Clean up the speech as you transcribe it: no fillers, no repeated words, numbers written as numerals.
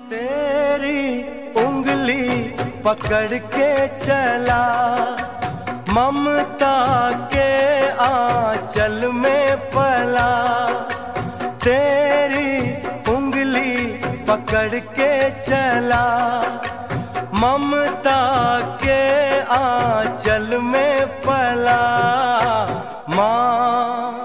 तेरी उंगली पकड़ के चला, ममता के आंचल में पला। तेरी उंगली पकड़ के चला, ममता के आंचल में पला। माँ